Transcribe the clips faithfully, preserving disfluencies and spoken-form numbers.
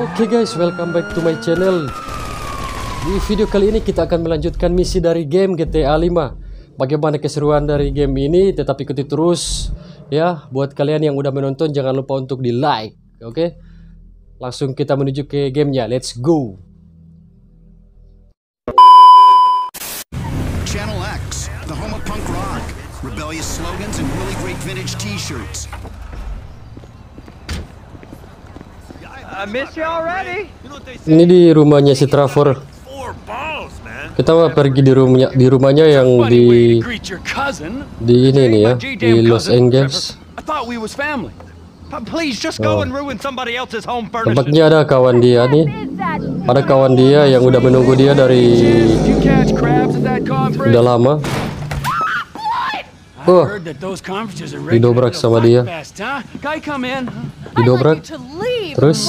Oke guys, welcome back to my channel. Di video kali ini kita akan melanjutkan misi dari game G T A lima. Bagaimana keseruan dari game ini, tetap ikuti terus ya. Buat kalian yang udah menonton, jangan lupa untuk di like. Oke, langsung kita menuju ke gamenya. Let's go. Channel X, the home of punk rock, rebellious slogans and really great vintage t-shirts. I miss you already. Ini di rumahnya si Trevor. Kita mau pergi di rumahnya, di rumahnya yang di di ini nih ya, di Los Angeles. Oh. Tempatnya ada kawan dia nih. Ada kawan dia yang udah menunggu dia dari udah lama. Oh, didobrak sama dia. Didobrak. Terus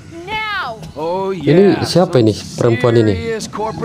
ini siapa ini perempuan ini?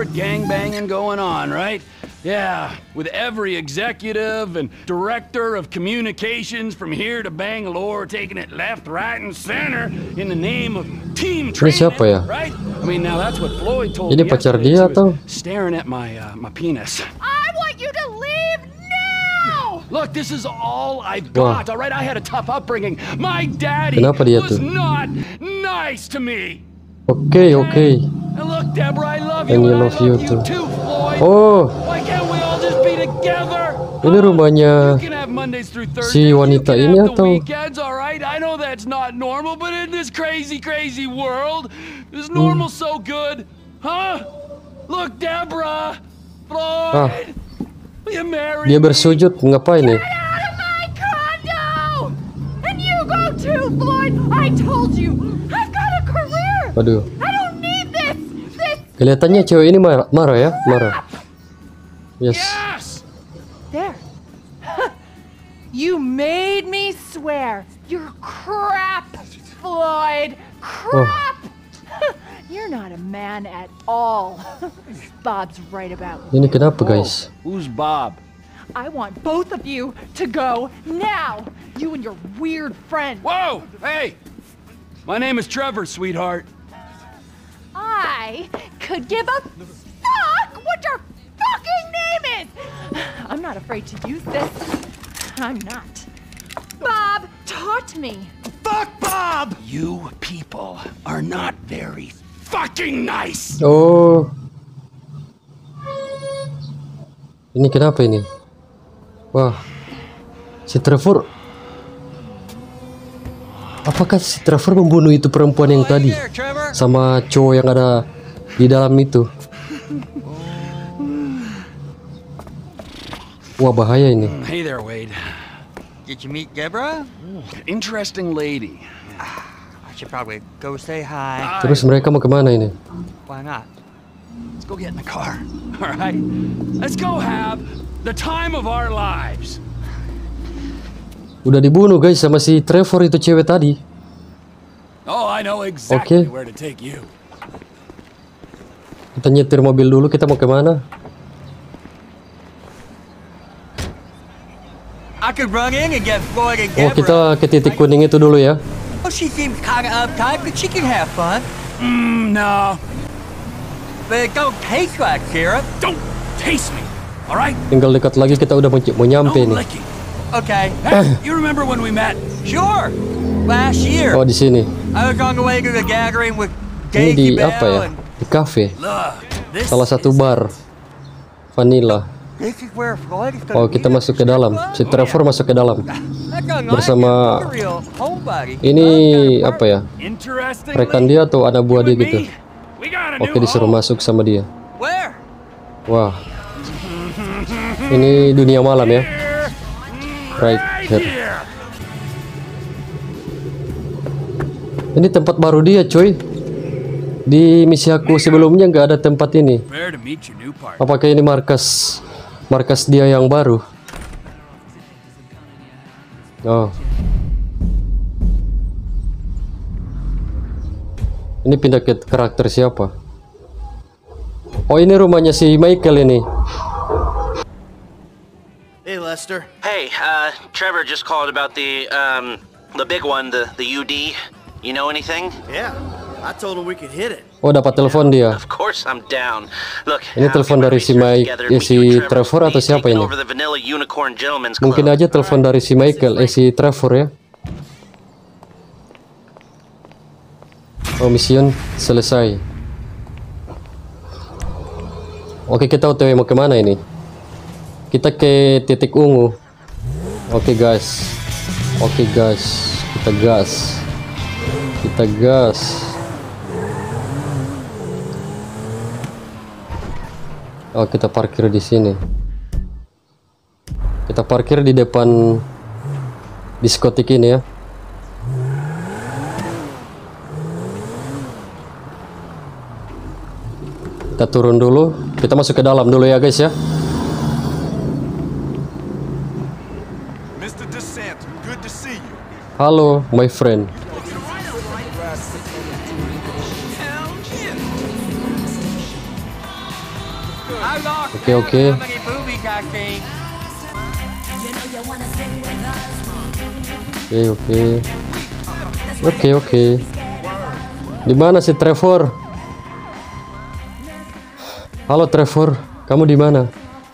Yeah, with every executive and director of communications from here to Bangalore taking it left, right, and center in the name of team training. Ini siapa ya? Right? I mean, now that's what Floyd told me. Ini pacar dia atau? Staring at my uh, my penis. I want you to leave now. Look, this is all I've got. All right, I had a tough upbringing. My daddy Kenapa dia was tuh? not nice to me. Oke, oke. And look, Deborah, I love And you, you and I love you love you too. too, Floyd. Oh, Why can't we all just be together? ini rumahnya You can have Mondays through Thursdays. si wanita you can ini have the atau? weekends, all right? I know that's not normal, but in this crazy, crazy world, is normal so good? Huh? Look, Deborah, Floyd, Ah. will you marry Dia me? bersujud ngapain nih? Get out of my condo. And you go too, Floyd. I told you. I've got a career. Waduh, I don't need this. This. kelihatannya cewek ini marah, marah ya, marah. Yes. Yes! There. You made me swear. You're crap, Floyd. Crap. You're not a man at all. Bob's right about you. Ini kenapa guys? Who's Bob? I want both of you to go now. You and your weird friend. Whoa! Hey! My name is Trevor, sweetheart. I could give a fuck what your fucking name is. I'm not afraid to use this. I'm not. Bob taught me. Fuck Bob! You people are not very fucking nice! Oh, ini kenapa ini? Wah, si Trevor. Apakah si Trevor membunuh itu perempuan yang tadi sama cowok yang ada di dalam itu? Wah, bahaya ini. Hey there, Wade. Did you meet Deborah? Interesting lady. I should probably go say hi. Terus mereka mau kemana ini? Why not? Let's go get in the car. All right? Let's go have the time of our lives. Udah dibunuh guys sama si Trevor itu cewek tadi. Oh, I know exactly Okay. where to take you. Kita nyetir mobil dulu, kita mau kemana? I could run in and get Floyd and Oh, Deborah. kita ke titik kuning itu dulu ya. Oh, she seems kind of uptight, but she can have fun. Mm, no. But it don't taste like syrup. Don't taste me. All right? Tinggal dekat lagi, kita udah mau, mau No nyampe nih. licking. Okay. Hey, you remember when we met? Sure. Last year, Oh, di sini. I was on the way to the gathering with Ini di Jakey apa ya? Bell and Di cafe. Look, this Salah satu is- bar. Vanilla. this is where Floyd is gonna Oh, kita meet masuk at ke the dalam. strip Si club? Trevor masuk ke dalam. That's unlike bersama him. He's a real homebody. Ini Love apa ya? Interestingly, Rekan dia atau anak buah dia with gitu. me, we got a Oke, new disuruh home. masuk sama dia. Where? Wah. Ini dunia malam ya. Right here. Here. Ini tempat baru dia, coy. Di misi aku sebelumnya nggak ada tempat ini. Prepare to meet your new partner. Apakah ini markas markas dia yang baru? Oh. Ini pindah ke karakter siapa? Oh, ini rumahnya si Michael ini. Hey, Lester. Hey, uh, Trevor just called about the, um, the big one, the, the U D. You know anything? Yeah. I told him we could hit it. Oh, dapat telepon dia. Of course I'm down. Look, Ini telepon dari si Mike, eh, si Trevor atau siapa ini? Mungkin aja telepon dari si Michael, eh si Trevor ya. Oh, mission selesai. Oke, kita O T W mau kemana ini? Kita ke titik ungu. Oke guys. Oke guys, kita gas. Kita gas. Oh, kita parkir di sini. Kita parkir di depan diskotik ini ya. Kita turun dulu. Kita masuk ke dalam dulu ya guys ya. Mister DeSant, good to see you. Halo, my friend. Oke oke. Oke oke. Oke oke. Di mana si Trevor? Halo Trevor, kamu di mana?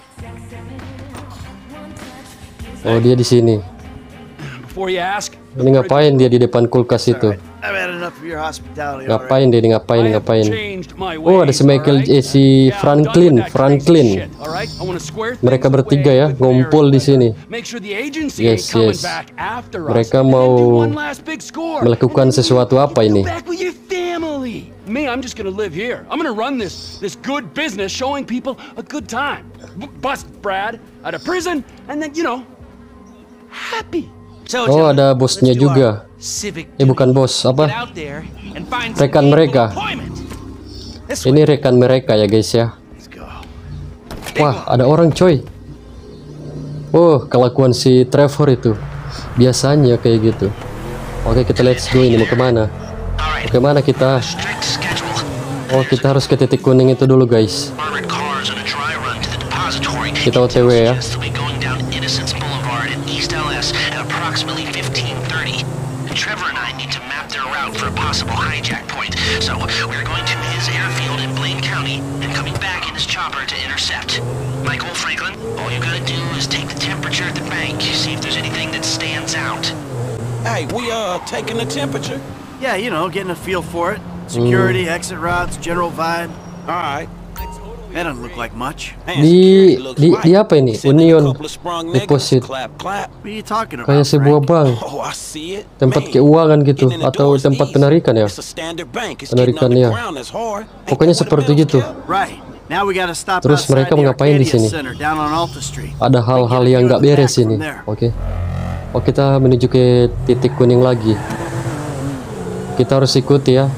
Oh, dia di sini. Before you ask, Ini ngapain dia di depan kulkas itu? I've had enough of your hospitality already. Ngapain dia? Ini ngapain? I have Ngapain? changed my Oh, ada si ways, Michael, all right? eh, si Yeah, I'm Franklin, done with that Franklin. crazy shit, all right? I wanna square things Mereka bertiga away ya, with ngumpul di America. sini. Make sure the agency Yes, ain't coming yes. back after us. Mereka And then mau do one last big score. melakukan And then sesuatu apa you ini? go back with your family. Me, I'm just gonna live here. I'm gonna run this this good business, showing people a good time. B- bust Brad out of prison, and then you know, happy. Oh, ada bosnya juga. Eh, bukan bos, apa? Rekan mereka. Ini rekan mereka ya guys ya. Wah, ada orang coy. Oh, kelakuan si Trevor itu. Biasanya kayak gitu. Oke, kita let's go. Ini mau kemana? Mau kemana kita? Oh, kita harus ke titik kuning itu dulu guys. Kita O T W ya. Trevor and I need to map their route for a possible hijack point. So we're going to his airfield in Blaine County and coming back in his chopper to intercept. Michael Franklin, all you gotta do is take the temperature at the bank, see if there's anything that stands out. Hey, we uh taking the temperature? Yeah, you know, getting a feel for it. Security, exit routes, general vibe. All right. That doesn't look like much. Di di, di apa ini? Union Deposit. Clap, clap. What are you talking about? Kayak sebuah Frank? bank. Oh, I see it. Tempat Man, keuangan gitu getting in the atau door's tempat easy. penarikan ya. It's a standard bank. It's Penarikan getting ya. underground that's hard. Ain't Pokoknya that what seperti the gitu. bills count? Right. Now we gotta stop Terus outside mereka the ngapain di Arcadia sini? Center down on Alta Street. Ada hal-hal yang nggak beres ini. Oke. Oh, kita menuju ke titik kuning lagi. Kita harus ikuti ya.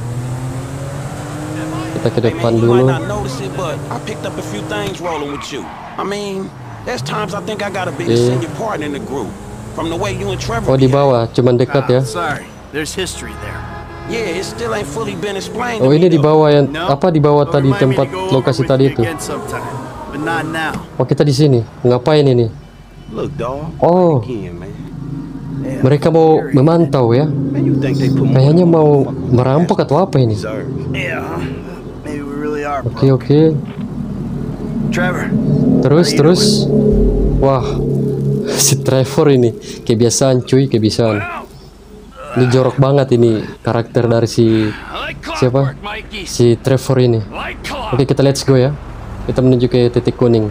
Kita ke Hey, depan man, you dulu. might not notice it, but I picked up a few things rolling with you. I mean, there's times I think I gotta be the Okay. senior partner in the group. From the way you and Trevor. Oh, di behave. bawah, cuman dekat ya. Ah, sorry, there's history there. Yeah, it still ain't fully been explained. Oh, to ini me, di though. bawah yang No, apa di bawah but tadi remind me tempat to go over lokasi with tadi you itu. again sometime, but not now. Oh, kita di sini. Ngapain ini? Look, dog. Oh, Again, man. Yeah, mereka mau memantau ya. Man, you think they put more Kayaknya than mau motherfucking merampok atau apa ini? deserve. Yeah, maybe we really are. Oke, oke. Trevor. Terus, terus. Wah, si Trevor ini kebiasaan cuy, kebiasaan. Ini jorok banget ini karakter dari si I like siapa? clockwork, Mikey. Si Trevor ini. Like clock. Oke, kita let's go ya. Kita menuju ke titik kuning.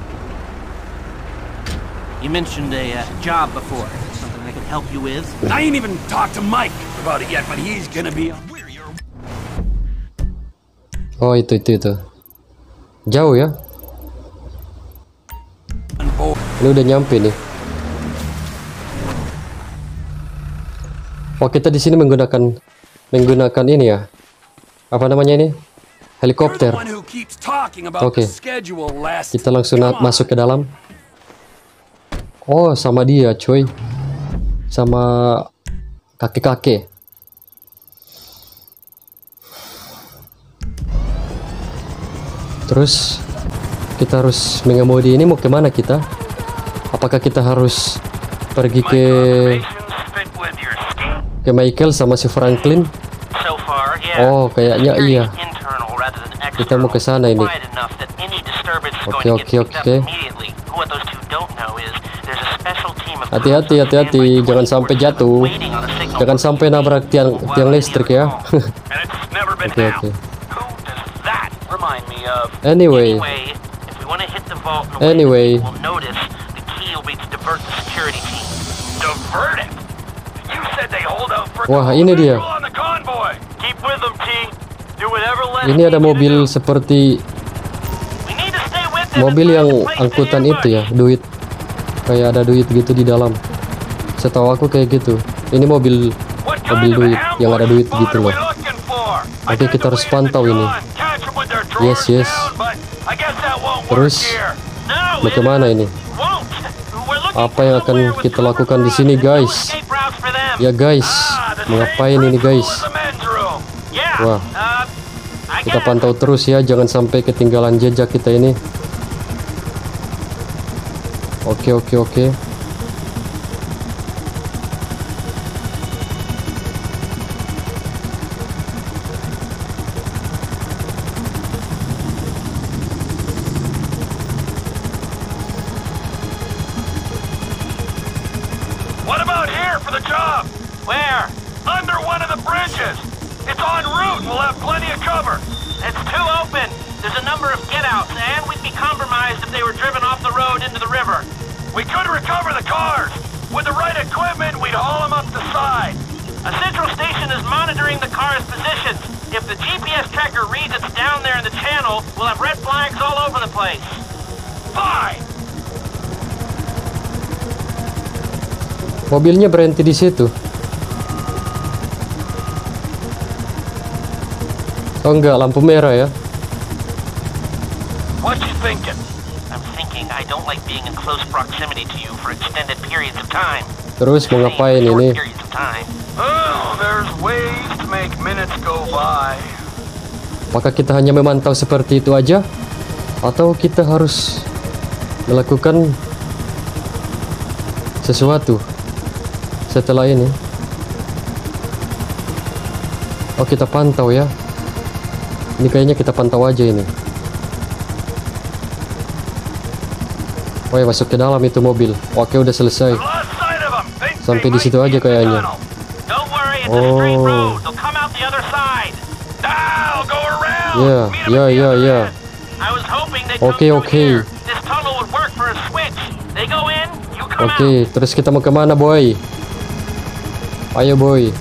You mentioned a uh, job before. Something I could help you with? I ain't even talked to Mike about it yet, but he's gonna be. Oh, itu itu itu. Jauh ya. Ini udah nyampe nih. Oh, kita di sini menggunakan menggunakan ini ya. Apa namanya ini? Helikopter. Oke. Kita langsung na- masuk ke dalam. Oh, sama dia, coy. Sama kakek-kakek. Terus kita harus mengemudi ini mau kemana kita? Apakah kita harus pergi ke ke Michael sama si Franklin? Oh, kayaknya iya. Kita mau ke sana ini. Oke, oke, oke. Hati-hati, hati-hati, jangan sampai jatuh. Jangan sampai nabrak tiang tiang listrik ya. Oke, oke. Anyway. Anyway. Wah, ini dia. Ini ada mobil seperti mobil yang angkutan itu ya, duit. Kayak ada duit gitu di dalam. Setahu aku kayak gitu. Ini mobil mobil duit yang ada duit gitu loh. Oke, kita harus pantau ini. Yes, yes. Terus mau kemana ini? Apa yang akan kita lakukan di sini, guys? Ya, guys. Mengapain ini, guys? Wah. Kita pantau terus ya, jangan sampai ketinggalan jejak kita ini. Oke, oke, oke. What about here for the job? Where? Under one of the bridges. It's en route. We'll have plenty of cover. It's too open. There's a number of get-outs, and we'd be compromised if they were driven off the road into the river. We could recover the cars. With the right equipment, we'd haul them up the side. A central station is monitoring the car's positions. If the G P S tracker reads it's down there in the channel, we'll have red flags all over the place. Fine. Mobilnya berhenti di situ. Oh enggak, lampu merah ya. What you thinking? I'm thinking I don't like being in close proximity to you for extended periods of time. Terus mau ngapain ini? Oh, there's ways to make minutes go by. Apakah kita hanya memantau seperti itu aja? Atau kita harus melakukan sesuatu setelah ini? Oh, kita pantau ya. Ini kayaknya kita pantau aja ini. Oh ya, masuk ke dalam itu mobil. Oke, udah selesai. Sampai di situ aja kayaknya. Oh. Ya, ya, ya, ya. Oke, oke. Oke, terus kita mau kemana, boy? Ayo, boy.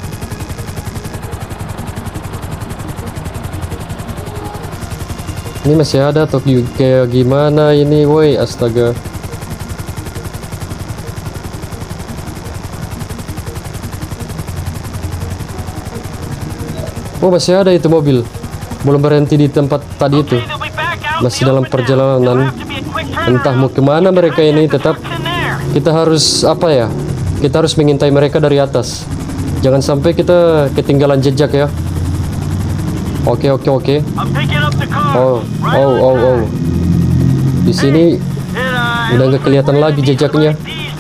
Ini masih ada atau kayak gimana ini, woi? Astaga. Oh, masih ada itu mobil. Belum berhenti di tempat tadi itu. Masih dalam perjalanan. Entah mau kemana mereka ini. Tetap kita harus apa ya? Kita harus mengintai mereka dari atas. Jangan sampai kita ketinggalan jejak ya. Oke, oke, oke. Oh, oh, oh, oh. Di sini udah nggak kelihatan lagi jejaknya.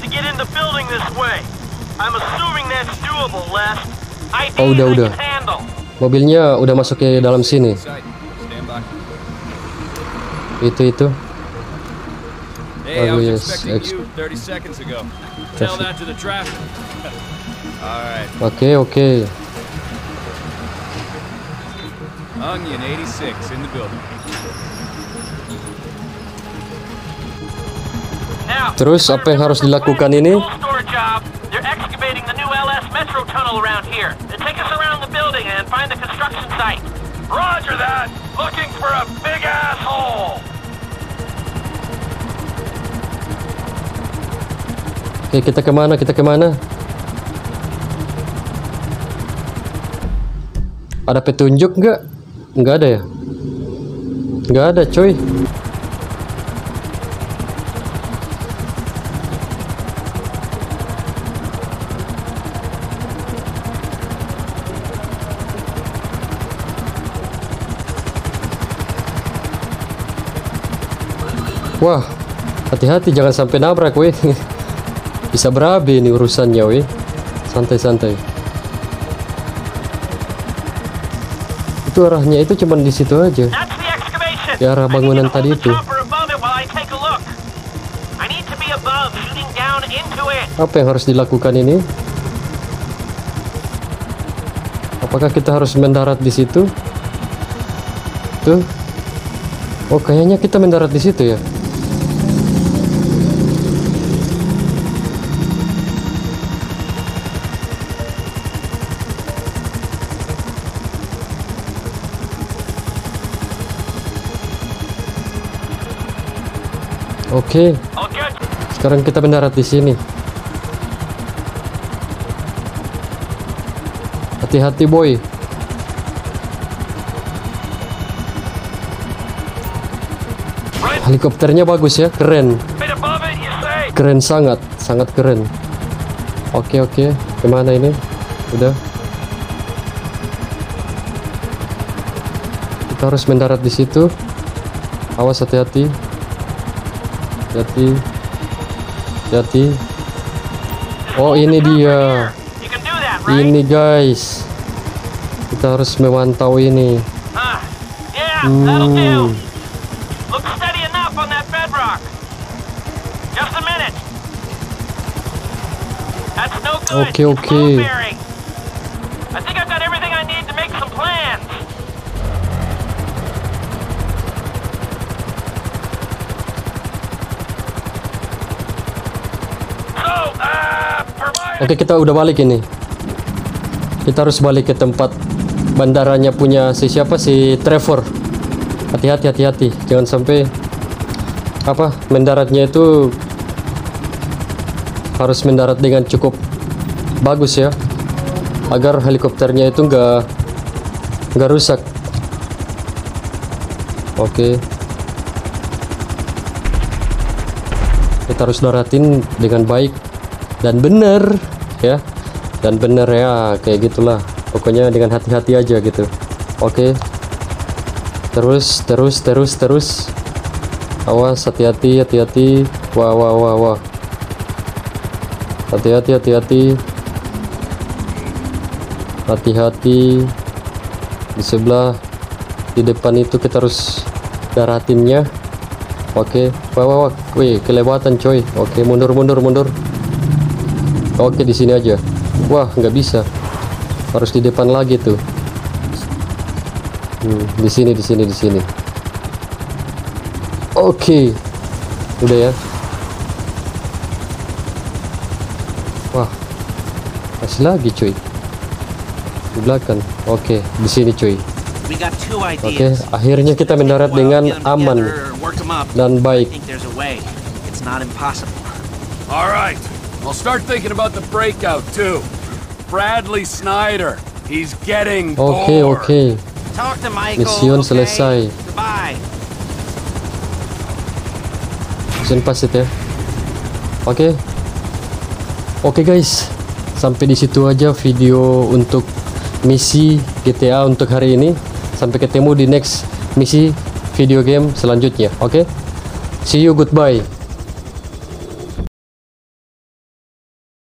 Oh, udah, udah. Mobilnya udah masuk ke dalam sini. Itu, itu. Oh, yes. Oke, oke. Onion eighty-six in the building. Terus apa yang harus dilakukan ini? They're excavating the new L S Metro tunnel around here. They take us around the building and find the construction site. Roger that. Looking for a big asshole. Oke, kita kemana? Kita kemana? Ada petunjuk nggak? Nggak ada ya? Nggak ada, coy. Wah, hati-hati jangan sampai nabrak, weh. Bisa berabe nih urusannya, weh. Santai-santai. itu arahnya itu cuman di situ aja. Di arah bangunan tadi itu. Apa yang harus dilakukan ini? Apakah kita harus mendarat di situ? Tuh. Oh, kayaknya kita mendarat di situ ya. Oke. Sekarang kita mendarat di sini. Hati-hati, boy. Helikopternya bagus ya, keren. Keren sangat, sangat keren. Oke, oke. Kemana ini? Udah. Kita harus mendarat di situ. Awas, hati-hati. Hati-hati. Hati-hati. Oh, ini dia. Ini guys. Kita harus memantau ini. Hmm. Oke, oke. Oke, kita udah balik ini. Kita harus balik ke tempat bandaranya punya si siapa, si Trevor. Hati-hati, hati-hati. Jangan sampai apa mendaratnya itu harus mendarat dengan cukup bagus ya, agar helikopternya itu nggak nggak rusak. Oke, kita harus daratin dengan baik dan bener ya, dan bener ya, kayak gitulah pokoknya, dengan hati-hati aja gitu. Oke, terus terus terus terus awas, hati-hati, hati-hati. Wah wah wah wah, hati-hati, hati-hati, hati-hati. Di sebelah, di depan itu kita harus daratinnya. Oke, wah wah wah, wih, kelewatan coy. Oke, mundur mundur mundur. Oke, di sini aja. Wah, nggak bisa, harus di depan lagi tuh. Hmm, di sini, di sini, di sini. Oke, udah ya. Wah, masih lagi cuy di belakang. Oke, di sini cuy. Oke, akhirnya kita mendarat dengan aman dan baik. Alright, I'll start thinking about the breakout too. Bradley Snyder, he's getting bored. Oke, oke. Mission selesai. Mission pasit ya. Oke. Oke guys, sampai di situ aja video untuk misi G T A untuk hari ini. Sampai ketemu di next misi video game selanjutnya. Oke, see you, goodbye.